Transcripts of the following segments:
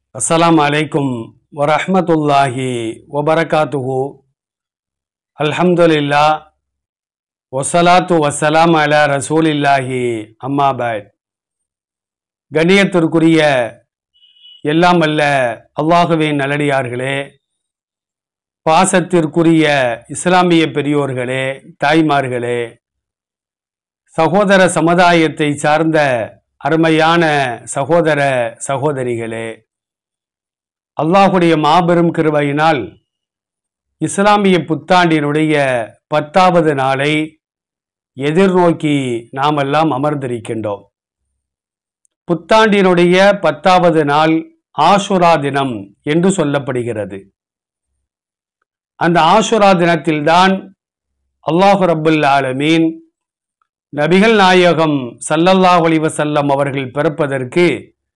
அஸ்ஸலாமு அலைக்கும் வரஹ்மத்துல்லாஹி வபரகாத்துஹு. அல்ஹம்துலில்லாஹ் வஸ்ஸலாத்து வஸ்ஸலாம் அலா ரசூலில்லாஹி அம்மா பஅத். கண்ணியத்திற்குரிய எல்லாம் அல்ல அல்லாஹுவின் நல்லடியார்களே, பாசத்திற்குரிய இஸ்லாமிய பெரியோர்களே, தாய்மார்களே, சகோதர சமுதாயத்தை சார்ந்த அருமையான சகோதர சகோதரிகளே, அல்லாஹுடைய மாபெரும் கிருபையினால் இஸ்லாமிய புத்தாண்டினுடைய 10வது நாளை எதிர்நோக்கி நாமெல்லாம் அமர்ந்திருக்கின்றோம். புத்தாண்டினுடைய 10வது நாள் ஆஷுரா தினம் என்று சொல்லப்படுகிறது. அந்த ஆஷுரா தினத்தில்தான் அல்லாஹு ரப்புல் ஆலமீன் நபிகள் நாயகம் ஸல்லல்லாஹு அலைஹி வஸல்லம் அவர்கள் பிறப்பதற்கு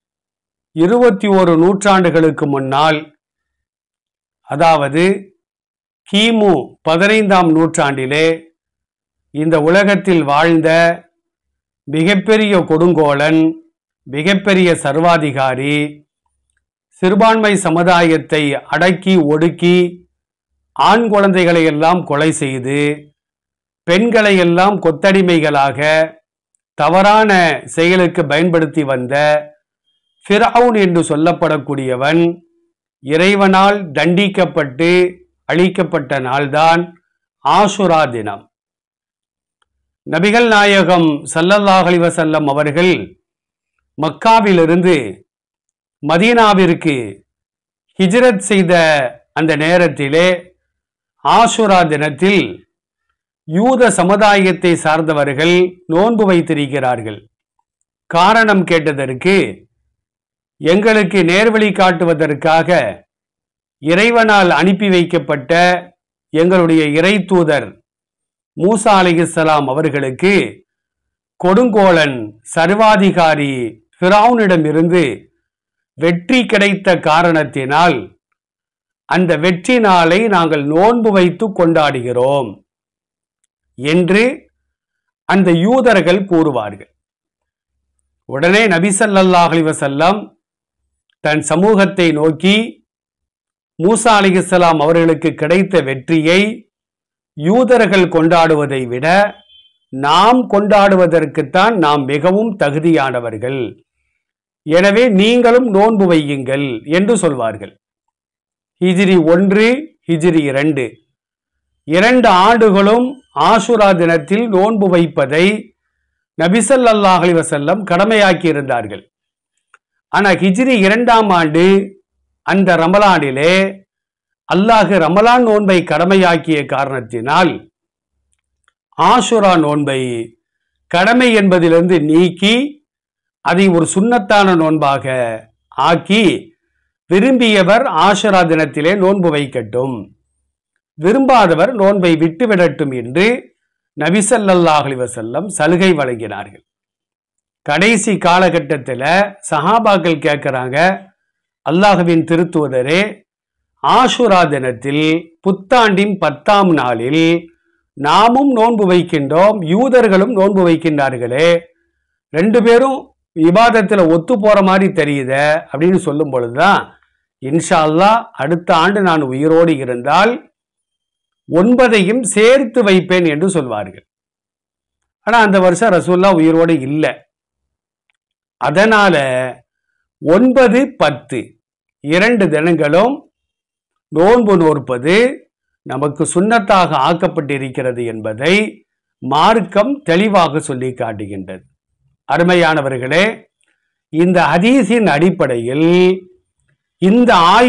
21 நூற்றாண்டுகளுக்கு முன்னால், அதாவது கிமு 15ஆம் நூற்றாண்டிலே இந்த உலகத்தில் வாழ்ந்த மிகப்பெரிய கொடுங்கோலன், மிகப்பெரிய சர்வாதிகாரி, சிறுபான்மை சமுதாயத்தை அடக்கி ஒடுக்கி ஆண் குழந்தைகளை எல்லாம் கொலை செய்து பெண்களை எல்லாம் கொத்தடிமைகளாக தவறான செயலுக்கு பயன்படுத்தி வந்த ஃபிரௌன் என்று சொல்லப்படக்கூடியவன் இறைவனால் தண்டிக்கப்பட்டு அழிக்கப்பட்ட நாள்தான் ஆஷுரா தினம். நபிகள் நாயகம் ஸல்லல்லாஹு அலைஹி வஸல்லம் அவர்கள் மக்காவிலிருந்து மதீனாவிற்கு ஹிஜ்ரத் செய்த அந்த நேரத்திலே ஆஷுரா தினத்தில் யூத சமுதாயத்தை சார்ந்தவர்கள் நோன்பு வைத்திருக்கிறார்கள். காரணம் கேட்டதற்கு, எங்களுக்கு நேர்வழி காட்டுவதற்காக இறைவனால் அனுப்பி வைக்கப்பட்ட எங்களுடைய இறை தூதர் மூசா அலைஹிஸ்ஸலாம் அவர்களுக்கு கொடுங்கோலன் சர்வாதிகாரி ஃபிரௌனிடமிருந்து வெற்றி கிடைத்த காரணத்தினால் அந்த வெற்றி நாளை நாங்கள் நோன்பு வைத்து கொண்டாடுகிறோம் என்று அந்த யூதர்கள் கூறுவார்கள். உடனே நபி ஸல்லல்லாஹு அலைஹி வஸல்லம் தன் சமூகத்தை நோக்கி, மூசா அலைஹிஸ்ஸலாம் அவர்களுக்கு கிடைத்த வெற்றியை யூதர்கள் கொண்டாடுவதை விட நாம் கொண்டாடுவதற்குத்தான் நாம் மிகவும் தகுதியானவர்கள், எனவே நீங்களும் நோன்பு வையுங்கள் என்று சொல்வார்கள். ஹிஜ்ரி 1, ஹிஜ்ரி 2 2 ஆண்டுகளும் ஆஷுரா தினத்தில் நோன்பு வைப்பதை நபி ஸல்லல்லாஹு அலைஹி வஸல்லம் கடமையாக்கி இருந்தார்கள். ஆனால் ஹிஜ்ரி 2ஆம் ஆண்டு அந்த ரமலானிலே அல்லாஹ் ரமலான் நோன்பை கடமையாக்கிய காரணத்தினால் ஆஷுரா நோன்பை கடமை என்பதிலிருந்து நீக்கி அதை ஒரு சுன்னத்தான நோன்பாக ஆக்கி, விரும்பியவர் ஆஷுரா தினத்திலே நோன்பு வைக்கட்டும், விரும்பாதவர் நோன்பை விட்டுவிடட்டும் என்று நபி ஸல்லல்லாஹு அலைஹி வஸல்லம் சலுகை வழங்கினார்கள். கடைசி காலகட்டத்தில் சஹாபாக்கள் கேட்கிறாங்க, அல்லாஹ்வின் திருத்தூதரே, ஆஷுரா தினத்தில் புத்தாண்டின் 10ஆம் நாளில் நாமும் நோன்பு வைக்கின்றோம், யூதர்களும் நோன்பு வைக்கின்றார்களே, 2 பேரும் இபாதத்தில் ஒத்து போற மாதிரி தெரியுத அப்படின்னு சொல்லும் பொழுதுதான், இன்ஷா அல்லாஹ் அடுத்த ஆண்டு நான் உயிரோடு இருந்தால் 9ஐயும் சேர்த்து வைப்பேன் என்று சொல்வார்கள். ஆனால் அந்த வருஷம் ரசூலுல்லாஹ் உயிரோடு இல்லை. அதனால 9, 10 2 தினங்களும் நோன்பு நோற்பது நமக்கு சுன்னத்தாக ஆக்கப்பட்டிருக்கிறது என்பதை மார்க்கம் தெளிவாக சொல்லி காட்டுகின்றது. அருமையானவர்களே, இந்த ஹதீஸின் அடிப்படையில் இந்த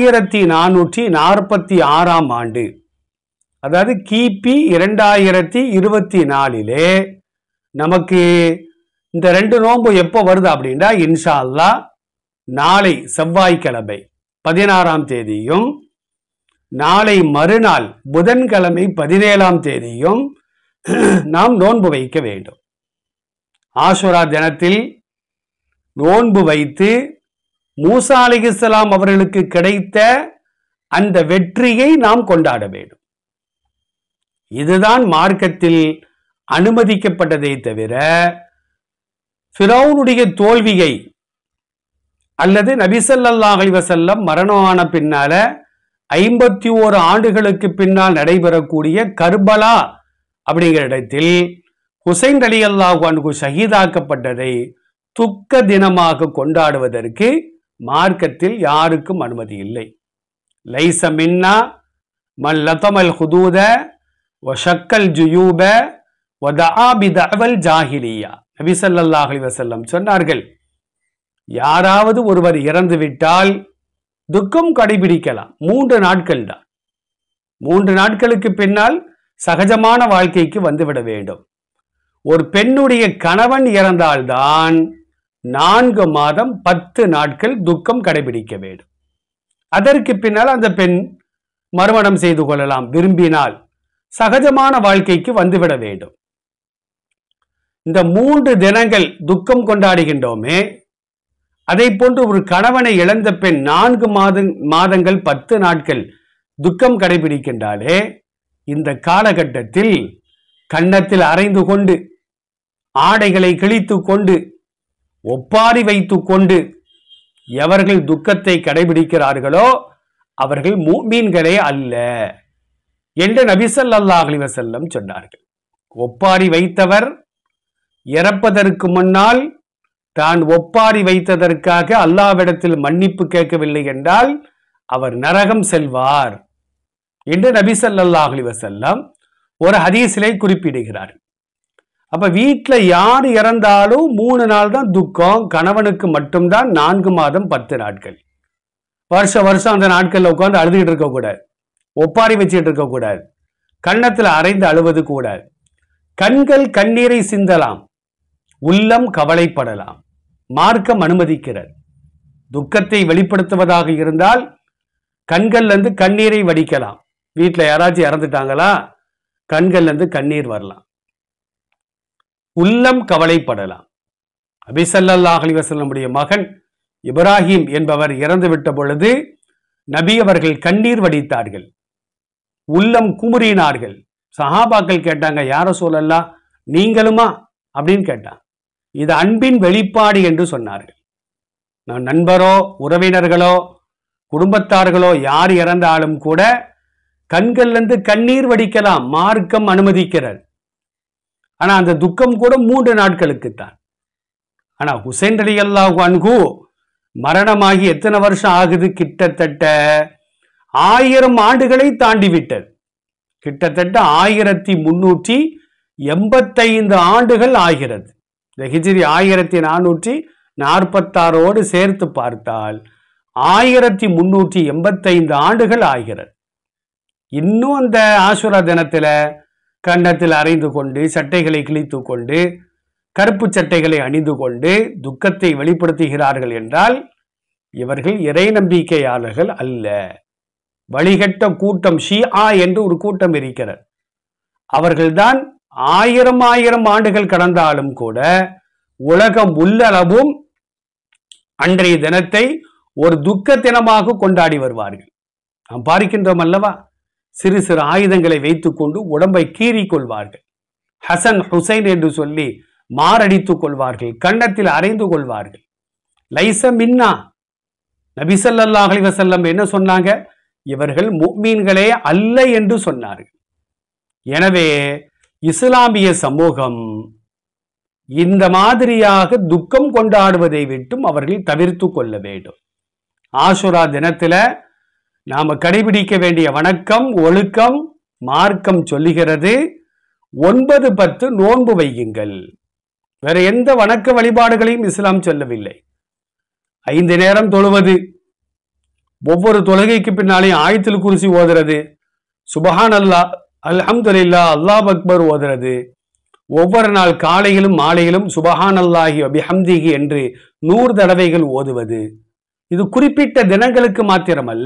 1446ஆம் ஆண்டு, அதாவது கிபி 2024 நமக்கு இந்த 2 நோன்பு எப்போ வருது அப்படின்னா, இன்ஷா அல்லாஹ் நாளை செவ்வாய்க்கிழமை 16ஆம் தேதியும் நாளை மறுநாள் புதன்கிழமை 17ஆம் தேதியும் நாம் நோன்பு வைக்க வேண்டும். ஆஷுரா தினத்தில் நோன்பு வைத்து மூசா அலைஹிஸ்ஸலாம் அவர்களுக்கு கிடைத்த அந்த வெற்றியை நாம் கொண்டாட வேண்டும். இதுதான் மார்க்கத்தில் அனுமதிக்கப்பட்டதை தவிர ஃபிரௌனுடைய தோல்வியை அல்லது நபி ஸல்லல்லாஹு அலைஹி வஸல்லம் மரணமான பின்னால 51 ஆண்டுகளுக்கு பின்னால் நடைபெறக்கூடிய கர்பலா அப்படிங்கிற இடத்தில் ஹுசைன் ரலியல்லாஹு அன்ஹு ஷஹீதாக்கப்பட்டதை துக்க தினமாக கொண்டாடுவதற்கு மார்க்கத்தில் யாருக்கும் அனுமதி இல்லை. லைஸ மின்னா மன் லதமல் ஹுதூத வ ஷக்கல் ஜுயூப வ தஆ பிதஅவல் ஜாஹிலியா. நபி ஸல்லல்லாஹு அலைஹி வஸல்லம் சொன்னார்கள், யாராவது ஒருவர் இறந்து விட்டால் துக்கம் கடைபிடிக்கலாம், 3 நாட்கள் தான். 3 நாட்களுக்கு பின்னால் சகஜமான வாழ்க்கைக்கு வந்துவிட வேண்டும். ஒரு பெண்ணுடைய கணவன் இறந்தால்தான் 4 மாதம் 10 நாட்கள் துக்கம் கடைபிடிக்க வேண்டும். அதற்கு பின்னால் அந்த பெண் மறுமணம் செய்து கொள்ளலாம் விரும்பினால், சகஜமான வாழ்க்கைக்கு வந்துவிட வேண்டும். இந்த 3 தினங்கள் துக்கம் கொண்டாடுகின்றோமே, அதை போன்று ஒரு கணவனை இழந்த பெண் 4 மாதங்கள் 10 நாட்கள் துக்கம் கடைபிடிக்கின்றாலே, இந்த காலகட்டத்தில் கன்னத்தில் அரைந்து கொண்டு, ஆடைகளை கிழித்து கொண்டு, ஒப்பாரி வைத்து கொண்டு எவர்கள் துக்கத்தை கடைபிடிக்கிறார்களோ அவர்கள் முஃமின்களே அல்ல என்று நபி ஸல்லல்லாஹு அலைஹி வஸல்லம் சொன்னார்கள். ஒப்பாரி வைத்தவர் இறப்பதற்கு முன்னால் தான் ஒப்பாரி வைத்ததற்காக அல்லாஹ்விடத்தில் மன்னிப்பு கேட்கவில்லை என்றால் அவர் நரகம் செல்வார் என்று நபி ஸல்லல்லாஹு அலைஹி வஸல்லம் ஒரு ஹதீஸிலே குறிப்பிடுகிறார். அப்ப வீட்டுல யார் இறந்தாலும் 3 நாள் தான் துக்கம், கணவனுக்கு மட்டும்தான் 4 மாதம் 10 நாட்கள். வருஷம் அந்த நாட்கள்ல உட்கார்ந்து அழுதுகிட்டு இருக்க கூடாது, ஒப்பாரி வச்சுட்டு இருக்க கூடாது, கன்னத்துல அரைந்து அழுவது கூடாது. கண்கள் கண்ணீரை சிந்தலாம், உள்ளம் கவலைப்படலாம், மார்க்கம் அனுமதிக்கிறது. துக்கத்தை வெளிப்படுத்துவதாக இருந்தால் கண்கள்ல இருந்து கண்ணீரை வடிக்கலாம். வீட்டுல யாராச்சும் இறந்துட்டாங்களா, கண்கள்ல இருந்து கண்ணீர் வரலாம், உள்ளம் கவலைப்படலாம். நபி ஸல்லல்லாஹு அலைஹி வஸல்லமுடைய மகன் இப்ராஹிம் என்பவர் இறந்து விட்ட பொழுது நபி அவர்கள் கண்ணீர் வடித்தார்கள், உள்ளம் குமுறினார்கள். சஹாபாக்கள் கேட்டாங்க, யார சொல்லலாம், நீங்களுமா அப்படின்னு கேட்டாங்க. இது அன்பின் வெளிப்பாடு என்று சொன்னார்கள். நான் நண்பரோ உறவினர்களோ குடும்பத்தார்களோ யார் இறந்தாலும் கூட கண்கள்லேருந்து கண்ணீர் வடிக்கலாம், மார்க்கம் அனுமதிக்கிறது. ஆனா அந்த துக்கம் கூட 3 நாட்களுக்குத்தான். ஆனா ஹுசைன் ரலியல்லாஹு அன்ஹு மரணமாகி எத்தனை வருஷம் ஆகுது? கிட்டத்தட்ட 1000 ஆண்டுகளை தாண்டி விட்டது. கிட்டத்தட்ட 1385 ஆண்டுகள் ஆகிறது. இந்த ஹிஜ்ரி 1446 சேர்த்து பார்த்தால் 1385 ஆண்டுகள் ஆகிறது. இன்னும் அந்த ஆஷுரா தினத்துல கன்னத்தில் அரைந்து கொண்டு, சட்டைகளை கிழித்து கொண்டு, கருப்பு சட்டைகளை அணிந்து கொண்டு துக்கத்தை வெளிப்படுத்துகிறார்கள் என்றால் இவர்கள் இறை நம்பிக்கையாளர்கள் அல்ல. வழிகட்ட கூட்டம் ஷியா என்று ஒரு கூட்டம் இருக்கிறது. அவர்கள்தான் 1000 ஆண்டுகள் கடந்தாலும் கூட உலகம் உள்ளளவும் அன்றைய தினத்தை ஒரு துக்க தினமாக கொண்டாடி வருவார்கள். நாம் பார்க்கின்றோம் அல்லவா, சிறு சிறு ஆயுதங்களை வைத்துக் கொண்டு உடம்பை கீறி கொள்வார்கள், ஹசன் ஹுசைன் என்று சொல்லி மாரடித்துக் கொள்வார்கள், கன்னத்தில் அரைந்து கொள்வார்கள். லைஸ மின்னா, நபி ஸல்லல்லாஹு அலைஹி வஸல்லம் என்ன சொன்னாங்க? இவர்கள் முஃமின்களே அல்ல என்று சொன்னார்கள். எனவே இஸ்லாமிய சமூகம் இந்த மாதிரியாக துக்கம் கொண்டாடுவதை விட்டும் அவர்கள் தவிர்த்து கொள்ள வேண்டும். ஆஷுரா தினத்துல நாம கடைபிடிக்க வேண்டிய வணக்கம், ஒழுக்கம் மார்க்கம் சொல்லுகிறது. 9-10 நோன்பு வையுங்கள். வேற எந்த வணக்க வழிபாடுகளையும் இஸ்லாம் சொல்லவில்லை. 5 நேரம் தொழுவது, ஒவ்வொரு தொழுகைக்கு பின்னாலேயும் ஆயத்துல் குர்சி ஓதுறது, சுபஹானல்லாஹ், அல்ஹம்துலில்லாஹ், அல்லாஹ் அக்பர் ஓதுறது, ஒவ்வொரு நாள் காலையிலும் மாலையிலும் சுபஹானல்லாஹி வ பிஹம்திஹி என்று 100 தடவைகள் ஓதுவது. இது குறிப்பிட்ட தினங்களுக்கு மாத்திரமல்ல,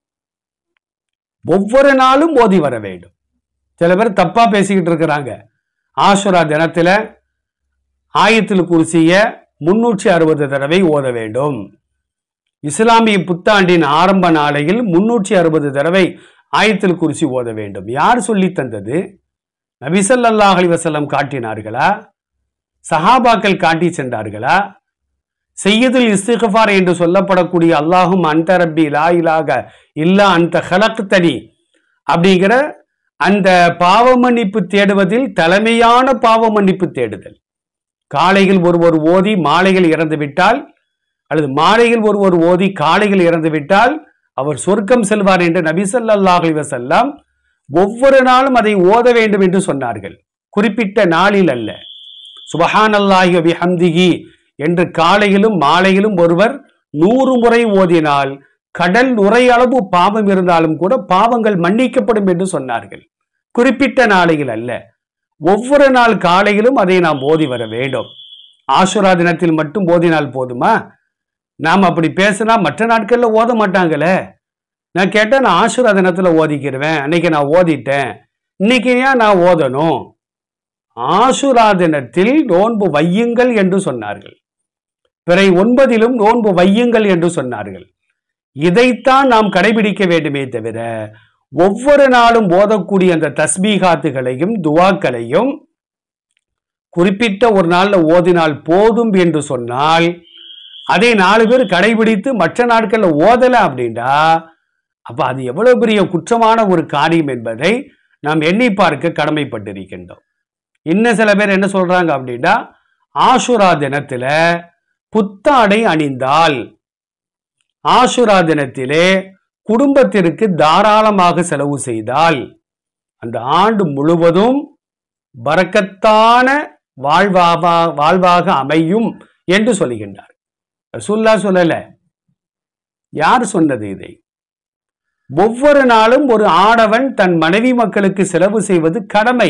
ஒவ்வொரு நாளும் ஓதி வர வேண்டும். சில பேர் தப்பா பேசிக்கிட்டு இருக்கிறாங்க. ஆஷுரா தினத்துல ஆயத்துல் குர்சிய 360 தடவை ஓத வேண்டும். இஸ்லாமிய புத்தாண்டின் ஆரம்ப நாளையில் 360 தடவை ஆயத்துல் குர்சி ஓத வேண்டும். யார் சொல்லி தந்தது? நபி ஸல்லல்லாஹு அலைஹி வஸல்லம் காட்டினார்களா? சஹாபாக்கள் காட்டி சென்றார்களா? செய்யதுல் இஸ்திக்ஃபார் என்று சொல்லப்படக்கூடிய அல்லாஹும் அன்த ரப்பி லா இலாஹ இல்லா அன்த ஹலக்தனி அப்படிங்கிற அந்த பாவ மன்னிப்பு தேடுவதில் தலைமையான பாவ மன்னிப்பு தேடுதல். காலையில் ஒருவர் ஓதி மாலையில் இறந்து விட்டால், அல்லது மாலையில் ஒருவர் ஓதி காலையில் இறந்து விட்டால் அவர் சொர்க்கம் செல்வார் என்று நபி ஸல்லல்லாஹு அலைஹி வஸல்லம் ஒவ்வொரு நாளும் அதை ஓத வேண்டும் என்று சொன்னார்கள். குறிப்பிட்ட நாளில் அல்ல. சுபஹானல்லாஹி வ பிஹம்திஹி என்று காலையிலும் மாலையிலும் ஒருவர் 100 முறை ஓதினால் கடல் நுரையளவு பாவம் இருந்தாலும் கூட பாவங்கள் மன்னிக்கப்படும் என்று சொன்னார்கள். குறிப்பிட்ட நாளையில் அல்ல, ஒவ்வொரு நாள் காலையிலும் அதை நாம் ஓதி வர வேண்டும். ஆஷுரா தினத்தில் மட்டும் ஓதினால் போதுமா? நாம் அப்படி பேசினா மற்ற நாட்கள்ல ஓத மாட்டாங்களே. நான் கேட்டேன், நான் ஆஷுரா தினத்துல ஓதிக்கிருவேன், அன்னைக்கு நான் ஓதிட்டேன், இன்னைக்கு ஏன் நான் ஓதணும்? ஆஷுரா தினத்தில் நோன்பு வையுங்கள் என்று சொன்னார்கள். பிறை 9லும் நோன்பு வையுங்கள் என்று சொன்னார்கள். இதைத்தான் நாம் கடைபிடிக்க வேண்டுமே தவிர ஒவ்வொரு நாளும் ஓதக்கூடிய அந்த தஸ்பீகாத்துகளையும் துவாக்களையும் குறிப்பிட்ட ஒரு நாள்ல ஓதினால் போதும் என்று சொன்னால் அதை 4 பேர் கடைபிடித்து மற்ற நாட்கள்ல ஓதல அப்படின்னா அப்ப அது எவ்வளவு பெரிய குற்றமான ஒரு காரியம் என்பதை நாம் எண்ணி பார்க்க கடமைப்பட்டிருக்கின்றோம். இன்னும் சில பேர் என்ன சொல்றாங்க அப்படின்னா, ஆஷுரா தினத்துல புத்தாடை அணிந்தால், ஆஷுரா தினத்திலே குடும்பத்திற்கு தாராளமாக செலவு செய்தால் அந்த ஆண்டு முழுவதும் பரக்கத்தான வாழ்வாக அமையும் என்று சொல்லுகின்றார். ரசூலுல்லாஹ் சொல்லல, யார் சொன்னது இதை? ஒவ்வொரு நாளும் ஒரு ஆடவன் தன் மனைவி மக்களுக்கு செலவு செய்வது கடமை.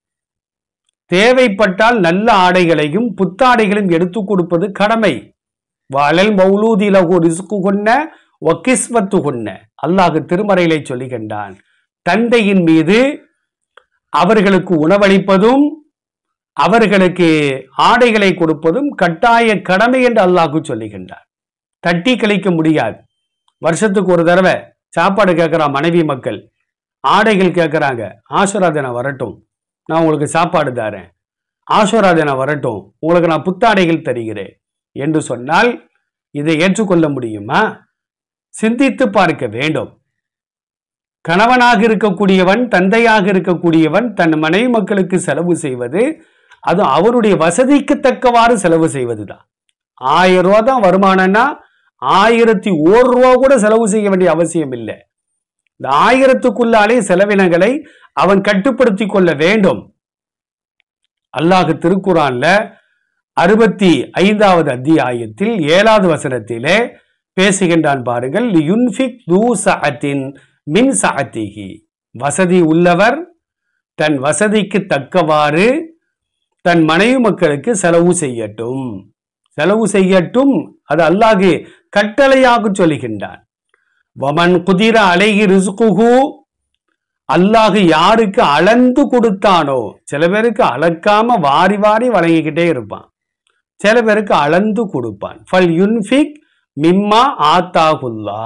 தேவைப்பட்டால் நல்ல ஆடைகளையும் புத்தாடைகளையும் எடுத்துக் கொடுப்பது கடமை. வலல் மௌலூதி லஹு ரிஸ்குஹுன்ன வ கிஸ்வத்துஹுன்ன, அல்லாஹ் திருமறையிலே சொல்லுகின்றான். தந்தையின் மீது அவர்களுக்கு உணவளிப்பதும் அவர்களுக்கு ஆடைகளை கொடுப்பதும் கட்டாய கடமை என்று அல்லாஹ் சொல்லுகின்றார். தட்டி கழிக்க முடியாது. வருஷத்துக்கு ஒரு தடவை சாப்பாடு கேட்கிறான் மனைவி மக்கள், ஆடைகள் கேட்கிறாங்க. ஆஷுரா தினம் வரட்டும், நான் உங்களுக்கு சாப்பாடு தரேன், ஆஷுரா தினம் வரட்டும், உங்களுக்கு நான் புத்தாடைகள் தருகிறேன் என்று சொன்னால் இதை ஏற்றுக்கொள்ள முடியுமா? சிந்தித்து பார்க்க வேண்டும். கணவனாக இருக்கக்கூடியவன், தந்தையாக இருக்கக்கூடியவன் தன் மனைவி மக்களுக்கு செலவு செய்வது அது அவருடைய வசதிக்கு தக்கவாறு செலவு செய்வதுதான். 1000 ரூபா தான் வருமானம்னா 1001 ரூபா கூட செலவு செய்ய வேண்டிய அவசியம் இல்லை. இந்த 1000க்குள்ளாலே செலவினங்களை அவன் கட்டுப்படுத்தி கொள்ள வேண்டும். அல்லாஹ் திருக்குரான்ல 65வது அத்தியாயத்தில் 7வது வசனத்திலே பேசுகின்றான் பாருங்கள். யுன்ஃபிக் து சஅத்தின் மின் சஅத்திஹி, வசதி உள்ளவர் தன் வசதிக்கு தக்கவாறு தன் மனைவி மக்களுக்கு செலவு செய்யட்டும். செலவு செய்யட்டும், அது அல்லாஹ் கட்டளையாக சொல்லுகின்றான். வமன் குதிர அலைஹி ரிஸ்குஹு, அல்லாஹ் யாருக்கு அளந்து கொடுத்தானோ, சில பேருக்கு அளக்காம வாரி வாரி வழங்கிக்கிட்டே இருப்பான், சில பேருக்கு அளந்து கொடுப்பான். ஃபல் யுன்ஃபிக் மிம்மா ஆத்தாகுல்லா,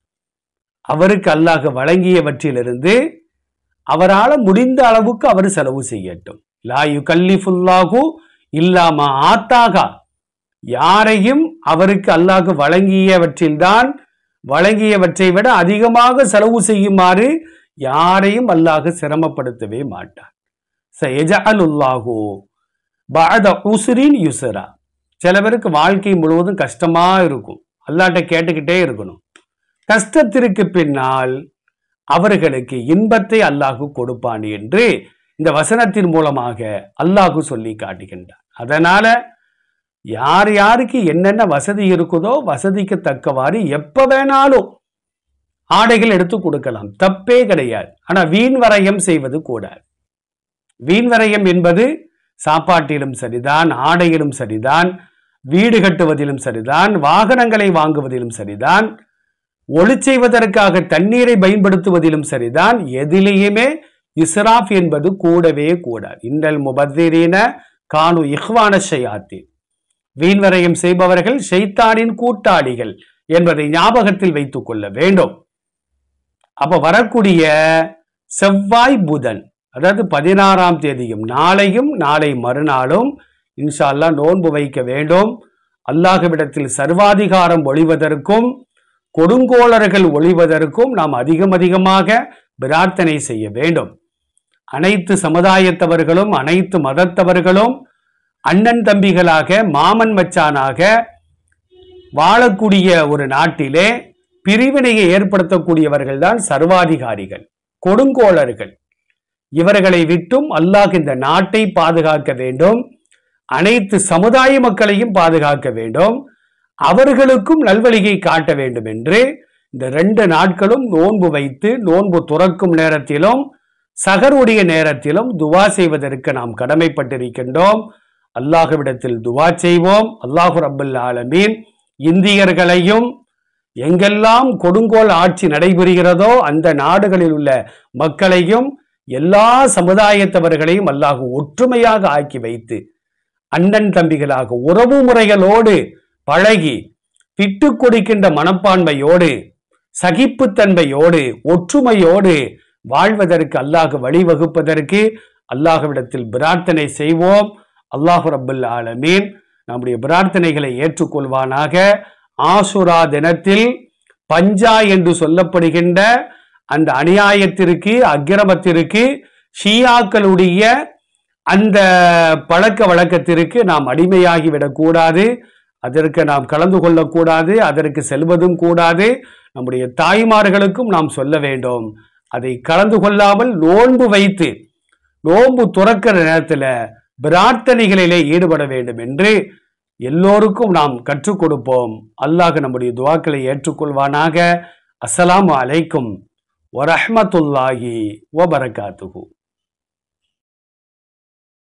அவருக்கு அல்லாஹ் வழங்கியவற்றிலிருந்து அவரால் முடிந்த அளவுக்கு அவர் செலவு செய்யட்டும். லா யுகல்லிஃபுல்லாஹு இல்லாமா ஆத்தாகா, யாரையும் அவருக்கு அல்லாஹ் வழங்கியவற்றில்தான் வழங்கியவற்றை விட அதிகமாக செலவு செய்யுமாறு யாரையும் அல்லாஹ் சிரமப்படுத்தவே மாட்டார். சயஜஅலுல்லாஹு பஅத உஸ்ரின் யுஸ்ரா, சில பேருக்கு வாழ்க்கை முழுவதும் கஷ்டமா இருக்கும், அல்லாஹ்ட்ட கேட்டுக்கிட்டே இருக்கணும். கஷ்டத்திற்கு பின்னால் அவர்களுக்கு இன்பத்தை அல்லாஹ் கொடுப்பான் என்று இந்த வசனத்தின் மூலமாக அல்லாஹ் சொல்லி காட்டுகின்றார். அதனால யார் யாருக்கு என்னென்ன வசதி இருக்குதோ வசதிக்கு தக்கவாறு எப்ப வேணாலும் ஆடைகள் எடுத்து கொடுக்கலாம், தப்பே கிடையாது. ஆனா வீண் வரையம் செய்வது கூடாது. வீண் வரையம் என்பது சாப்பாட்டிலும் சரிதான், ஆடையிலும் சரிதான், வீடு கட்டுவதிலும் சரிதான், வாகனங்களை வாங்குவதிலும் சரிதான், ஒளி செய்வதற்காக தண்ணீரை பயன்படுத்துவதிலும் சரிதான். எதிலேயுமே இஸ்ராஃப் என்பது கூடவே கூடாது. இன்னல் முபத்திரீன கானு இஹ்வான ஷயாத்தீன், வீண்வரையம் செய்பவர்கள் ஷைத்தானின் கூட்டாளிகள் என்பதை ஞாபகத்தில் வைத்துக் கொள்ள வேண்டும். அப்ப வரக்கூடிய செவ்வாய் புதன், அதாவது 16ஆம் தேதியும் நாளையும் நாளை மறுநாளும் இன்ஷா அல்லாஹ் நோன்பு வைக்க வேண்டும். அல்லாஹ்விடத்தில் சர்வாதிகாரம் ஒழிவதற்கும் கொடுங்கோளர்கள் ஒழிவதற்கும் நாம் அதிகமாக பிரார்த்தனை செய்ய வேண்டும். அனைத்து சமுதாயத்தவர்களும் அனைத்து மதத்தவர்களும் அண்ணன் தம்பிகளாக மாமன் மச்சானாக வாழக்கூடிய ஒரு நாட்டிலே பிரிவினையை ஏற்படுத்தக்கூடியவர்கள் தான் சர்வாதிகாரிகள், கொடுங்கோளர்கள். இவர்களை விட்டும் அல்லாஹ் இந்த நாட்டை பாதுகாக்க வேண்டும். அனைத்து சமுதாய மக்களையும் பாதுகாக்க வேண்டும். அவர்களுக்கும் நல்வழியை காட்ட வேண்டும் என்று இந்த 2 நாட்களும் நோன்பு வைத்து நோன்பு துறக்கும் நேரத்திலும் சஹருடைய நேரத்திலும் துவா செய்வதற்கு நாம் கடமைப்பட்டிருக்கின்றோம். அல்லாஹ்விடத்தில் துவா செய்வோம். அல்லாஹு ரப்பல் ஆலமீன் இந்தியர்களையும் எங்கெல்லாம் கொடுங்கோல் ஆட்சி நடைபெறுகிறதோ அந்த நாடுகளில் உள்ள மக்களையும் எல்லா சமுதாயத்தவர்களையும் அல்லாஹ் ஒற்றுமையாக ஆக்கி வைத்து அண்ணன் தம்பிகளாக உறவு முறைகளோடு பழகி விட்டு கொடுக்கின்ற மனப்பான்மையோடு சகிப்புத்தன்மையோடு ஒற்றுமையோடு வாழ்வதற்கு அல்லாஹ் வழிவகுப்பதற்கு அல்லாஹ்விடத்தில் பிரார்த்தனை செய்வோம். அல்லாஹு ரப்பல் ஆலமீன் நம்முடைய பிரார்த்தனைகளை ஏற்றுக்கொள்வானாக. ஆசுரா தினத்தில் பஞ்சா என்று சொல்லப்படுகின்ற அந்த அநியாயத்திற்கு அக்கிரமத்திற்கு ஷியாக்களுடைய அந்த பழக்க வழக்கத்திற்கு நாம் அடிமையாகிவிடக்கூடாது. அதற்கு நாம் கலந்து கொள்ளக்கூடாது. அதற்கு செல்வதும் கூடாது. நம்முடைய தாய்மார்களுக்கும் நாம் சொல்ல வேண்டும். அதை கலந்து கொள்ளாமல் நோன்பு வைத்து நோன்பு துறக்கிற நேரத்தில் பிரார்த்தனைகளிலே ஈடுபட வேண்டும் என்று எல்லோருக்கும் நாம் கற்றுக் கொடுப்போம். அல்லாஹ் நம்முடைய துஆக்களை ஏற்றுக்கொள்வானாக. அஸ்ஸலாமு அலைக்கும் வரஹ்மத்துல்லாஹி வபரகாத்துஹு.